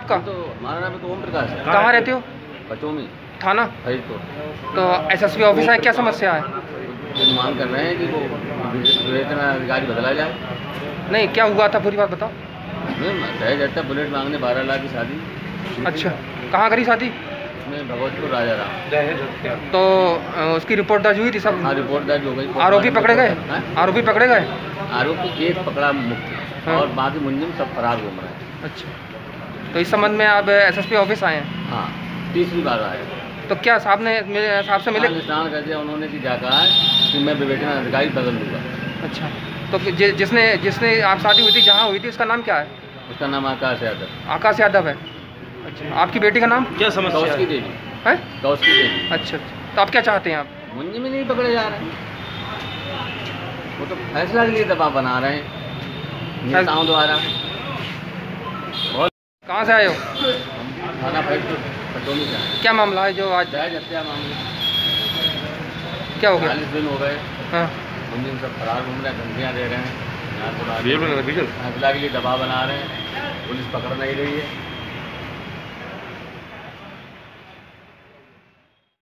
आपका? तो हमारा नाम तो ओम प्रकाश है। कहाँ रहते हो? पचोमी थाना? तो एसएसपी ऑफिस है, क्या समस्या है? मांग कर रहे हैं कि वो वेतन अधिकारी बदला जाए। नहीं, क्या हुआ था पूरी बात बताओ। दहेज हत्या बुलेट मांगने 12 लाख की शादी। अच्छा, कहाँ करी शादी? इसमें भगवतपुर राजा राम। दहेज हत्या। तो उसकी रिपोर्ट दर्ज हुई थी सब? हाँ, रिपोर्ट दर्ज हो गई। आरोपी पकड़े गए? आरोपी पकड़े गए? आरोपी एक पकड़ा मुक्त और बाकी मुंजिम सब फरार घूम रहे हैं। अच्छा, तो इस संबंध में आप एसएसपी ऑफिस आए हैं? हाँ, तीसरी बार आए। तो क्या साहब से मिले? निशान कर दिया उन्होंने कि क्या कहा है कि मैं विवेचना अधिकारी बदल दूंगा। अच्छा, तो जिसने आप शादी हुई थी, जहाँ हुई थी, उसका नाम क्या है? उसका नाम आकाश यादव। आकाश यादव है। अच्छा, आपकी बेटी का नाम? क्या समस्या? कौशकी देवी है। कौशकी देवी। अच्छा, तो आप क्या चाहते हैं? आप मुंजी में नहीं पकड़े जा रहे हैं, वो तो फैसला के लिए दबाव बना रहे हैं नेताओं द्वारा। कहाँ से आए हो? थाना पटोमी का। क्या मामला है जो आज? दहेज हत्या मामले। क्या हो गया? 40 दिन हो गए। हाँ, मुंजिम सब फरार घूम रहे हैं, धमकियाँ दे रहे हैं, फैसला के लिए दबाव बना रहे हैं, पुलिस पकड़ नहीं रही है।